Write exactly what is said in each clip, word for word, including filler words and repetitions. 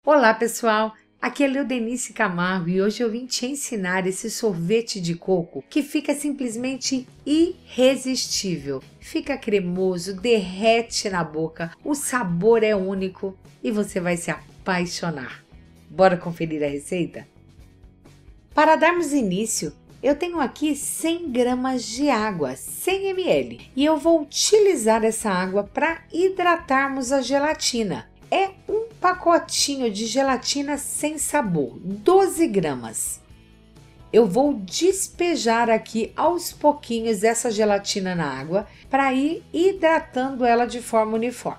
Olá pessoal, aqui é Leodenice Camargo e hoje eu vim te ensinar esse sorvete de coco que fica simplesmente irresistível. Fica cremoso, derrete na boca, o sabor é único e você vai se apaixonar. Bora conferir a receita? Para darmos início, eu tenho aqui cem gramas de água, cem mililitros, e eu vou utilizar essa água para hidratarmos a gelatina. É um pacotinho de gelatina sem sabor, doze gramas. Eu vou despejar aqui aos pouquinhos essa gelatina na água para ir hidratando ela de forma uniforme.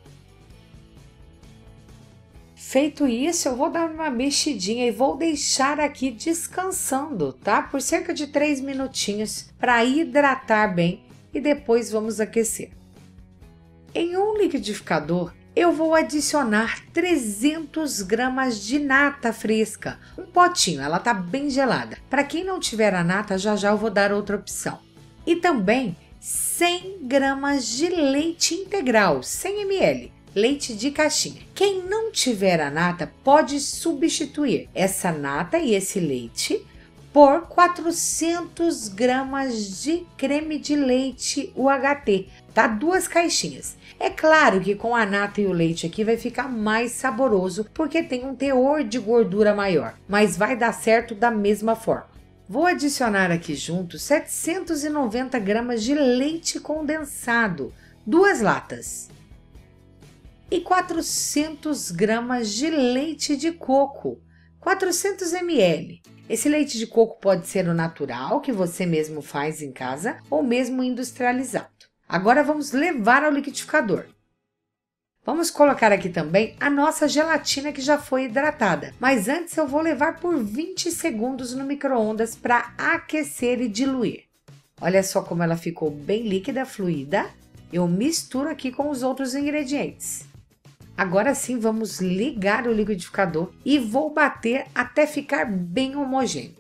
Feito isso, eu vou dar uma mexidinha e vou deixar aqui descansando, tá? Por cerca de três minutinhos para hidratar bem e depois vamos aquecer. Em um liquidificador, eu vou adicionar trezentos gramas de nata fresca, um potinho, ela tá bem gelada. Para quem não tiver a nata, já já eu vou dar outra opção. E também cem gramas de leite integral, cem mililitros. Leite de caixinha. Quem não tiver a nata pode substituir essa nata e esse leite por quatrocentos gramas de creme de leite U H T, tá? Duas caixinhas. É claro que com a nata e o leite aqui vai ficar mais saboroso porque tem um teor de gordura maior, mas vai dar certo da mesma forma. Vou adicionar aqui junto setecentos e noventa gramas de leite condensado, duas latas. E quatrocentos gramas de leite de coco, quatrocentos mililitros. Esse leite de coco pode ser o natural, que você mesmo faz em casa, ou mesmo industrializado. Agora vamos levar ao liquidificador. Vamos colocar aqui também a nossa gelatina que já foi hidratada, mas antes eu vou levar por vinte segundos no micro-ondas para aquecer e diluir. Olha só como ela ficou bem líquida, fluida. Eu misturo aqui com os outros ingredientes. Agora sim, vamos ligar o liquidificador e vou bater até ficar bem homogêneo.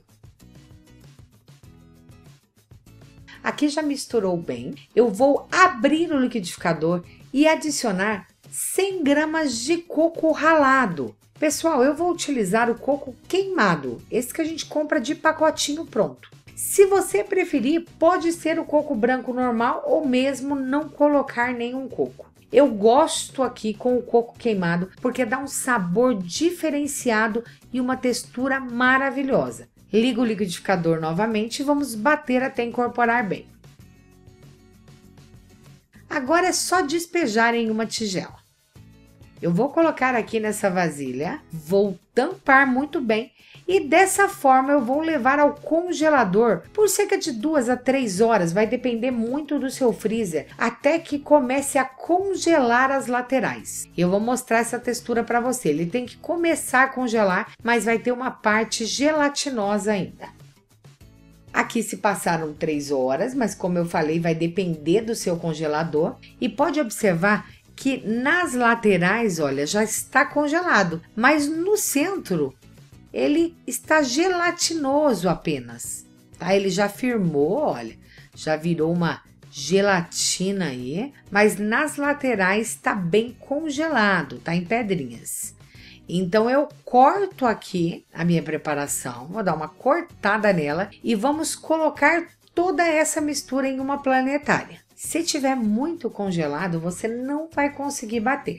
Aqui já misturou bem. Eu vou abrir o liquidificador e adicionar cem gramas de coco ralado. Pessoal, eu vou utilizar o coco queimado, esse que a gente compra de pacotinho pronto. Se você preferir, pode ser o coco branco normal ou mesmo não colocar nenhum coco. Eu gosto aqui com o coco queimado porque dá um sabor diferenciado e uma textura maravilhosa. Ligo o liquidificador novamente e vamos bater até incorporar bem. Agora é só despejar em uma tigela. Eu vou colocar aqui nessa vasilha, vou tampar muito bem e dessa forma eu vou levar ao congelador por cerca de duas a três horas, vai depender muito do seu freezer, até que comece a congelar as laterais. Eu vou mostrar essa textura para você, ele tem que começar a congelar, mas vai ter uma parte gelatinosa ainda. Aqui se passaram três horas, mas como eu falei, vai depender do seu congelador e pode observar que nas laterais, olha, já está congelado, mas no centro ele está gelatinoso apenas, tá? Ele já firmou, olha, já virou uma gelatina aí, mas nas laterais está bem congelado, tá em pedrinhas. Então eu corto aqui a minha preparação, vou dar uma cortada nela e vamos colocar toda essa mistura em uma planetária. Se tiver muito congelado, você não vai conseguir bater.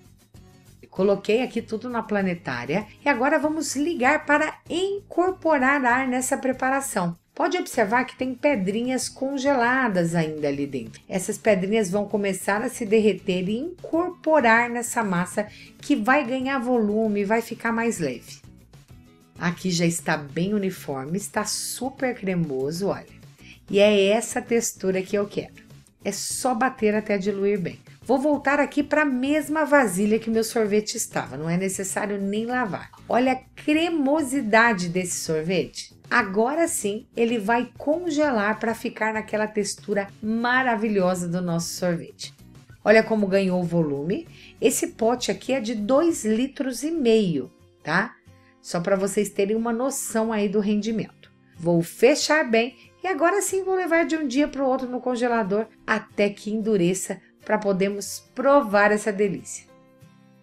Coloquei aqui tudo na planetária e agora vamos ligar para incorporar ar nessa preparação. Pode observar que tem pedrinhas congeladas ainda ali dentro. Essas pedrinhas vão começar a se derreter e incorporar nessa massa que vai ganhar volume, vai ficar mais leve. Aqui já está bem uniforme, está super cremoso, olha. E é essa textura que eu quero. É só bater até diluir bem. Vou voltar aqui para a mesma vasilha que meu sorvete estava, não é necessário nem lavar. Olha a cremosidade desse sorvete. Agora sim, ele vai congelar para ficar naquela textura maravilhosa do nosso sorvete. Olha como ganhou volume. Esse pote aqui é de dois litros e meio, tá? Só para vocês terem uma noção aí do rendimento. Vou fechar bem e agora sim vou levar de um dia para o outro no congelador até que endureça para podermos provar essa delícia.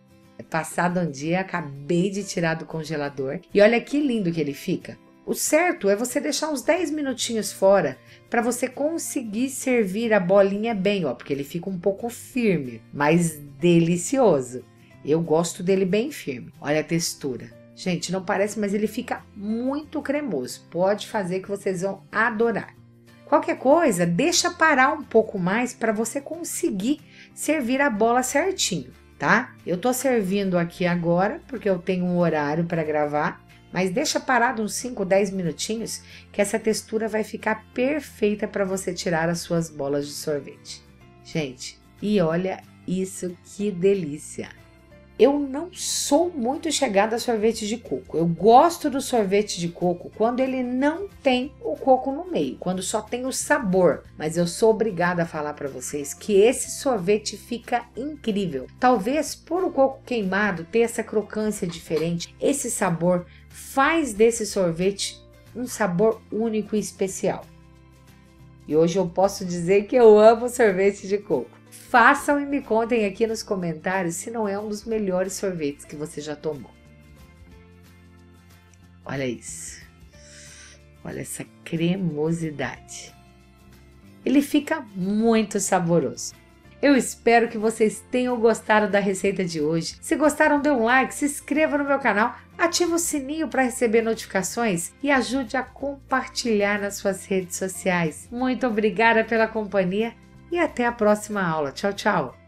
passado um dia, acabei de tirar do congelador e olha que lindo que ele fica. O certo é você deixar uns dez minutinhos fora para você conseguir servir a bolinha bem, ó, porque ele fica um pouco firme, mas delicioso. Eu gosto dele bem firme. Olha a textura. Gente, não parece, mas ele fica muito cremoso. Pode fazer que vocês vão adorar. Qualquer coisa, deixa parar um pouco mais para você conseguir servir a bola certinho, tá? Eu tô servindo aqui agora porque eu tenho um horário para gravar, mas deixa parado uns cinco, dez minutinhos que essa textura vai ficar perfeita para você tirar as suas bolas de sorvete. Gente, e olha isso, que delícia! Eu não sou muito chegada a sorvete de coco. Eu gosto do sorvete de coco quando ele não tem o coco no meio, quando só tem o sabor. Mas eu sou obrigada a falar para vocês que esse sorvete fica incrível. Talvez por o coco queimado ter essa crocância diferente, esse sabor faz desse sorvete um sabor único e especial. E hoje eu posso dizer que eu amo sorvete de coco. Façam e me contem aqui nos comentários se não é um dos melhores sorvetes que você já tomou. Olha isso. Olha essa cremosidade. Ele fica muito saboroso. Eu espero que vocês tenham gostado da receita de hoje. Se gostaram, dê um like, se inscreva no meu canal, ative o sininho para receber notificações e ajude a compartilhar nas suas redes sociais. Muito obrigada pela companhia. E até a próxima aula. Tchau, tchau!